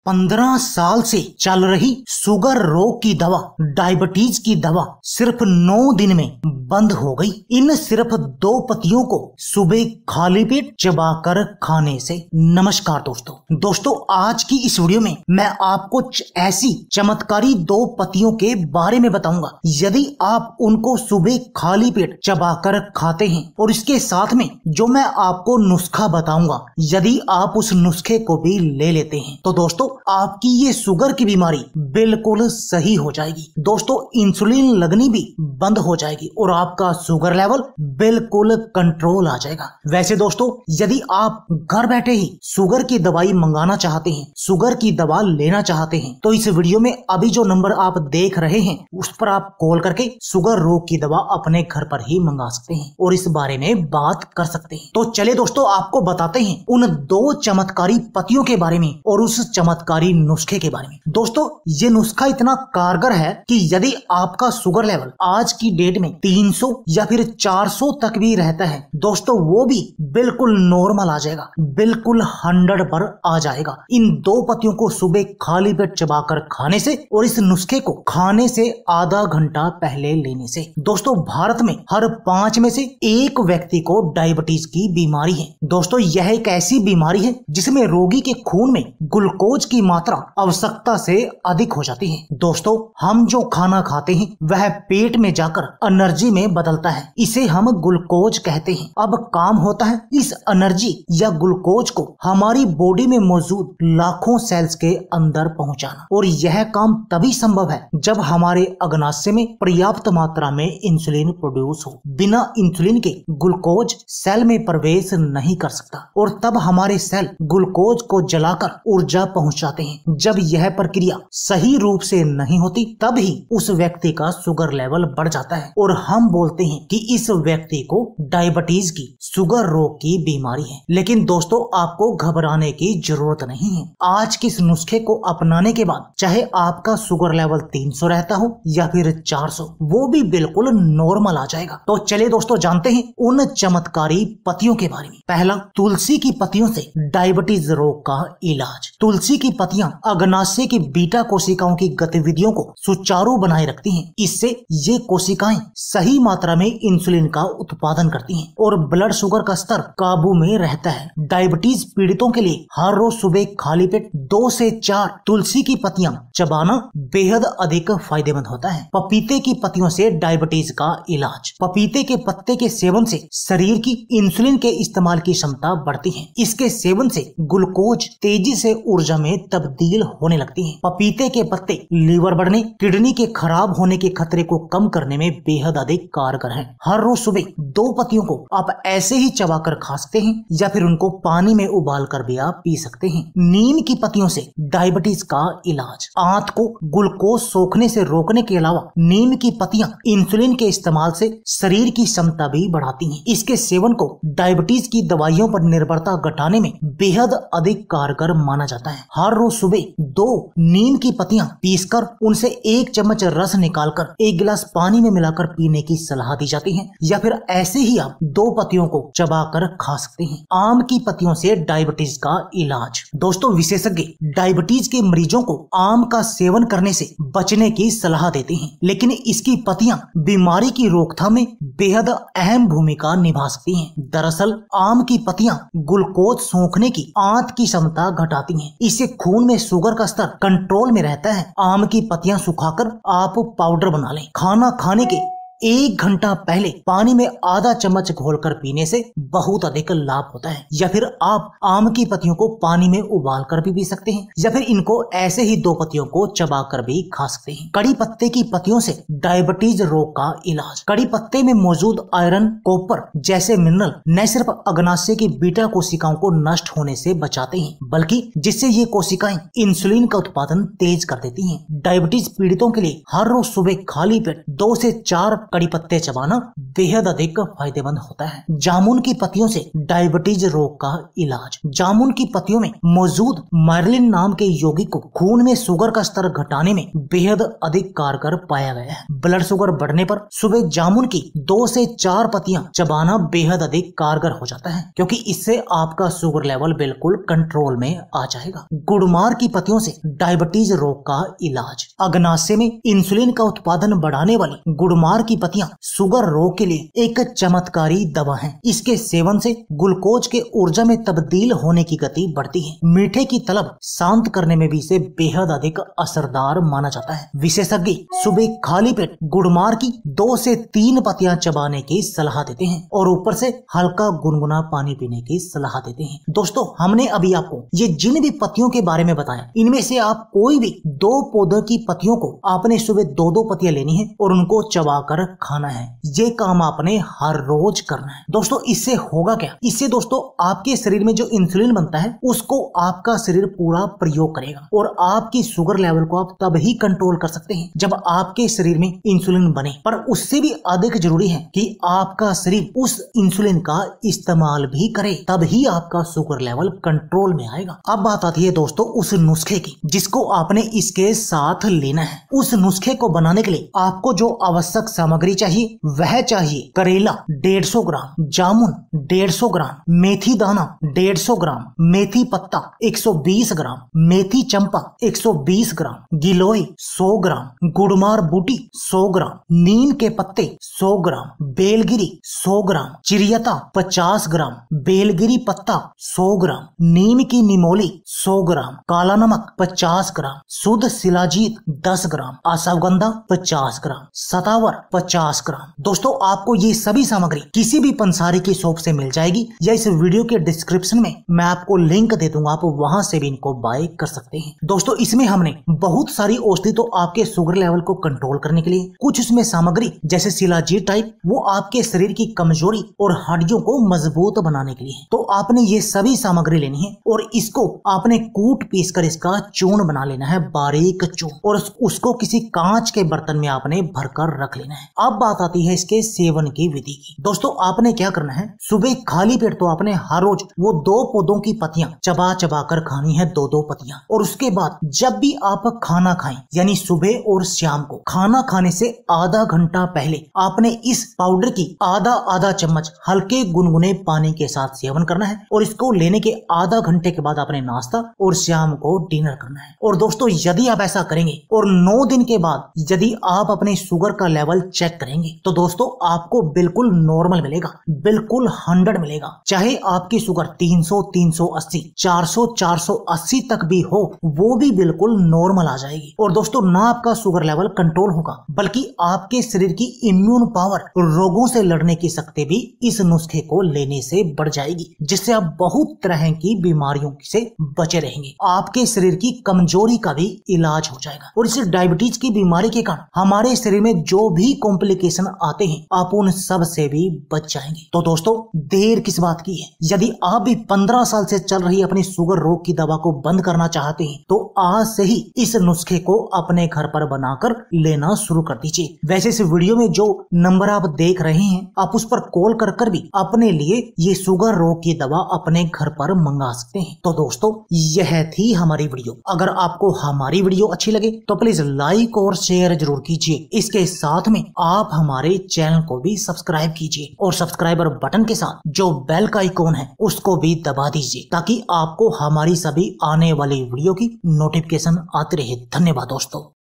15 साल से चल रही शुगर रोग की दवा, डायबिटीज की दवा सिर्फ 9 दिन में बंद हो गई। इन सिर्फ 2 पत्तियों को सुबह खाली पेट चबाकर खाने से। नमस्कार दोस्तों, आज की इस वीडियो में मैं आपको ऐसी चमत्कारी 2 पत्तियों के बारे में बताऊंगा। यदि आप उनको सुबह खाली पेट चबाकर खाते हैं और इसके साथ में जो मैं आपको नुस्खा बताऊंगा, यदि आप उस नुस्खे को भी ले लेते हैं तो दोस्तों आपकी ये शुगर की बीमारी बिल्कुल सही हो जाएगी। दोस्तों इंसुलिन लगनी भी बंद हो जाएगी और आपका शुगर लेवल बिल्कुल कंट्रोल आ जाएगा। वैसे दोस्तों यदि आप घर बैठे ही शुगर की दवाई मंगाना चाहते हैं, शुगर की दवा लेना चाहते हैं, तो इस वीडियो में अभी जो नंबर आप देख रहे हैं उस पर आप कॉल करके शुगर रोग की दवा अपने घर पर ही मंगा सकते हैं और इस बारे में बात कर सकते हैं। तो चले दोस्तों आपको बताते हैं उन 2 चमत्कारी पत्तियों के बारे में और उस चमत्कारी नुस्खे के बारे में। दोस्तों ये नुस्खा इतना कारगर है कि यदि आपका शुगर लेवल आज की डेट में 300 या फिर 400 तक भी रहता है दोस्तों, वो भी बिल्कुल नॉर्मल आ जाएगा, बिल्कुल 100 पर आ जाएगा। इन 2 पत्तियों को सुबह खाली पेट चबाकर खाने से और इस नुस्खे को खाने से आधा घंटा पहले लेने से। दोस्तों भारत में हर 5 में से 1 व्यक्ति को डायबिटीज की बीमारी है। दोस्तों यह एक ऐसी बीमारी है जिसमें रोगी के खून में ग्लूकोज की मात्रा आवश्यकता से अधिक हो जाती है। दोस्तों हम जो खाना खाते हैं वह पेट में जाकर एनर्जी में बदलता है, इसे हम ग्लूकोज कहते हैं। अब काम होता है इस एनर्जी या ग्लूकोज को हमारी बॉडी में मौजूद लाखों सेल्स के अंदर पहुंचाना, और यह काम तभी संभव है जब हमारे अग्नाशय में पर्याप्त मात्रा में इंसुलिन प्रोड्यूस हो। बिना इंसुलिन के ग्लूकोज सेल में प्रवेश नहीं कर सकता और तब हमारे सेल ग्लूकोज को जलाकर ऊर्जा पहुंचाते हैं। जब यह प्रक्रिया सही रूप से नहीं होती तब ही उस व्यक्ति का शुगर लेवल बढ़ जाता है और हम बोलते हैं कि इस व्यक्ति को डायबिटीज की, शुगर रोग की बीमारी है। लेकिन दोस्तों आपको घबराने की जरूरत नहीं है। आज के इस नुस्खे को अपनाने के बाद चाहे आपका शुगर लेवल 300 रहता हो या फिर 400, वो भी बिल्कुल नॉर्मल आ जाएगा। तो चलिए दोस्तों जानते हैं उन चमत्कारी पत्तियों के बारे में। पहला, तुलसी की पत्तियों से डायबिटीज रोग का इलाज। तुलसी की पत्तियां अग्नाशय की बीटा कोशिकाओं की गतिविधियों को सुचारू बनाए रखती हैं। इससे ये कोशिकाएं सही मात्रा में इंसुलिन का उत्पादन करती हैं और ब्लड शुगर का स्तर काबू में रहता है। डायबिटीज पीड़ितों के लिए हर रोज सुबह खाली पेट 2 से 4 तुलसी की पत्तियां चबाना बेहद अधिक फायदेमंद होता है। पपीते की पत्तियों से डायबिटीज का इलाज। पपीते के पत्ते के सेवन से शरीर की इंसुलिन के इस्तेमाल की क्षमता बढ़ती है। इसके सेवन से ग्लूकोज तेजी से ऊर्जा में तब्दील होने लगती है। पपीते के पत्ते लीवर बढ़ने, किडनी के खराब होने के खतरे को कम करने में बेहद अधिक कारगर हैं। हर रोज सुबह 2 पत्तियों को आप ऐसे ही चबाकर खा सकते हैं या फिर उनको पानी में उबाल कर भी आप पी सकते हैं। नीम की पत्तियों से डायबिटीज का इलाज। आंत को ग्लूकोज सोखने से रोकने के अलावा नीम की पत्तियां इंसुलिन के इस्तेमाल से शरीर की क्षमता भी बढ़ाती हैं। इसके सेवन को डायबिटीज की दवाइयों पर निर्भरता घटाने में बेहद अधिक कारगर माना जाता है। हर रोज सुबह 2 नीम की पत्तियां पीसकर उनसे 1 चम्मच रस निकालकर 1 गिलास पानी में मिलाकर पीने की सलाह दी जाती है या फिर ऐसे ही आप 2 पत्तियों को चबाकर खा सकते हैं। आम की पत्तियों से डायबिटीज का इलाज। दोस्तों विशेषज्ञ डायबिटीज के मरीजों को आम का सेवन करने से बचने की सलाह देते हैं, लेकिन इसकी पत्तियां बीमारी की रोकथाम में बेहद अहम भूमिका निभा सकती हैं। दरअसल आम की पत्तियां ग्लूकोज सोखने की आंत की क्षमता घटाती हैं। इससे खून में शुगर का स्तर कंट्रोल में रहता है। आम की पत्तियां सुखाकर आप पाउडर बना लें। खाना खाने के 1 घंटा पहले पानी में आधा चम्मच घोलकर पीने से बहुत अधिक लाभ होता है। या फिर आप आम की पत्तियों को पानी में उबाल कर भी पी सकते हैं या फिर इनको ऐसे ही 2 पत्तियों को चबाकर भी खा सकते हैं। कड़ी पत्ते की पत्तियों से डायबिटीज रोग का इलाज। कड़ी पत्ते में मौजूद आयरन, कॉपर जैसे मिनरल न सिर्फ अग्नाशय की बीटा कोशिकाओं को नष्ट होने से बचाते हैं, बल्कि जिससे ये कोशिकाएं इंसुलिन का उत्पादन तेज कर देती हैं। डायबिटीज पीड़ितों के लिए हर रोज सुबह खाली पेट 2 से 4 कड़ी पत्ते चबाना बेहद अधिक फायदेमंद होता है। जामुन की पत्तियों से डायबिटीज रोग का इलाज। जामुन की पत्तियों में मौजूद मार्लिन नाम के यौगिक को खून में शुगर का स्तर घटाने में बेहद अधिक कारगर पाया गया है। ब्लड शुगर बढ़ने पर सुबह जामुन की 2 से 4 पत्तियां चबाना बेहद अधिक कारगर हो जाता है, क्योंकि इससे आपका शुगर लेवल बिल्कुल कंट्रोल में आ जाएगा। गुड़मार की पत्तियों से डायबिटीज रोग का इलाज। अग्नाशय में इंसुलिन का उत्पादन बढ़ाने वाली गुड़मार की पत्तियां शुगर रोग के लिए एक चमत्कारी दवा है। इसके सेवन से ग्लूकोज के ऊर्जा में तब्दील होने की गति बढ़ती है। मीठे की तलब शांत करने में भी इसे बेहद अधिक असरदार माना जाता है। विशेषज्ञ सुबह खाली पेट गुड़मार की 2 से 3 पत्तियां चबाने की सलाह देते हैं और ऊपर से हल्का गुनगुना पानी पीने की सलाह देते हैं। दोस्तों, हमने अभी आपको ये जिन भी पत्तियों के बारे में बताया, इनमें से आप कोई भी 2 पौधों की पत्तियों को आपने सुबह 2-2 पत्तियां लेनी है और उनको चबाकर खाना है। ये काम आपने हर रोज करना है। दोस्तों, इससे होगा क्या? इससे दोस्तों आपके शरीर में जो इंसुलिन बनता है उसको आपका शरीर पूरा प्रयोग करेगा और आपकी शुगर लेवल को आप तब ही कंट्रोल कर सकते हैं जब आपके शरीर में इंसुलिन बने। पर उससे भी अधिक जरूरी है कि आपका शरीर उस इंसुलिन का इस्तेमाल भी करे, तब ही आपका शुगर लेवल कंट्रोल में आएगा। अब बात आती है दोस्तों उस नुस्खे की जिसको आपने इसके साथ लेना है। उस नुस्खे को बनाने के लिए आपको जो आवश्यक सामग्री चाहिए वह चाहिए करेला 150 ग्राम, जामुन 150 ग्राम, मेथी दाना 150 ग्राम, मेथी पत्ता 120 ग्राम, मेथी चंपा 120 ग्राम, गिलोय 100 ग्राम, गुड़मार बूटी 100 ग्राम, नीम के पत्ते 100 ग्राम, बेलगिरी 100 ग्राम, चिरियता 50 ग्राम, बेलगिरी पत्ता 100 ग्राम, नीम की निमोली 100 ग्राम, काला नमक 50 ग्राम, शुद्ध शिलाजीत 10 ग्राम, अश्वगंधा 50 ग्राम, सतावर 50 ग्राम। दोस्तों, आपको ये सभी सामग्री किसी भी पंसारी की शॉप से मिल जाएगी या इस वीडियो के डिस्क्रिप्शन में मैं आपको लिंक दे दूंगा, आप वहां से भी इनको बाय कर सकते हैं। दोस्तों, इसमें हमने बहुत सारी औषधि तो आपके शुगर लेवल को कंट्रोल करने के लिए, कुछ उसमें सामग्री जैसे शिलाजीत टाइप वो आपके शरीर की कमजोरी और हड्डियों को मजबूत बनाने के लिए है। तो आपने ये सभी सामग्री लेनी है और इसको आपने कूट पीस कर इसका चूर्ण बना लेना है, बारीक चूर्ण, और उसको किसी कांच के बर्तन में आपने भरकर रख लेना है। अब बात आती है इसके सेवन की विधि की। दोस्तों, आपने क्या करना है, सुबह खाली पेट तो आपने हर रोज वो 2 पौधों की पत्तियां चबा चबा कर खानी है, 2-2 पत्तियां। और उसके बाद जब भी आप खाना खाएं, यानी सुबह और शाम को, खाना खाने से आधा घंटा पहले आपने इस पाउडर की आधा चम्मच हल्के गुनगुने पानी के साथ सेवन करना है और इसको लेने के आधा घंटे के बाद आपने नाश्ता और शाम को डिनर करना है। और दोस्तों, यदि आप ऐसा करेंगे और 9 दिन के बाद यदि आप अपने शुगर का लेवल चेक करेंगे तो दोस्तों आपको बिल्कुल नॉर्मल मिलेगा, बिल्कुल 100 मिलेगा। चाहे आपकी शुगर 300, 380, 400, 480 तक भी हो, वो भी बिल्कुल नॉर्मल आ जाएगी। और दोस्तों, ना आपका शुगर लेवल कंट्रोल होगा बल्कि आपके शरीर की इम्यून पावर, रोगों से लड़ने की शक्ति भी इस नुस्खे को लेने से बढ़ जाएगी, जिससे आप बहुत तरह की बीमारियों से बचे रहेंगे। आपके शरीर की कमजोरी का भी इलाज हो जाएगा और इस डायबिटीज की बीमारी के कारण हमारे शरीर में जो भी कॉम्प्लिकेशन आते हैं आप उन सब से भी बच जाएंगे। तो दोस्तों, देर किस बात की है? यदि आप भी 15 साल से चल रही अपनी शुगर रोग की दवा को बंद करना चाहते हैं तो आज से ही इस नुस्खे को अपने घर पर बनाकर लेना शुरू कर दीजिए। वैसे इस वीडियो में जो नंबर आप देख रहे हैं आप उस पर कॉल कर भी अपने लिए ये शुगर रोग की दवा अपने घर पर मंगा सकते हैं। तो दोस्तों, यह थी हमारी वीडियो। अगर आपको हमारी वीडियो अच्छी लगे तो प्लीज लाइक और शेयर जरूर कीजिए। इसके साथ में आप हमारे चैनल को भी सब्सक्राइब कीजिए और सब्सक्राइबर बटन के साथ जो बेल का आइकॉन है उसको भी दबा दीजिए ताकि आपको हमारी सभी आने वाली वीडियो की नोटिफिकेशन आती रहे। धन्यवाद दोस्तों।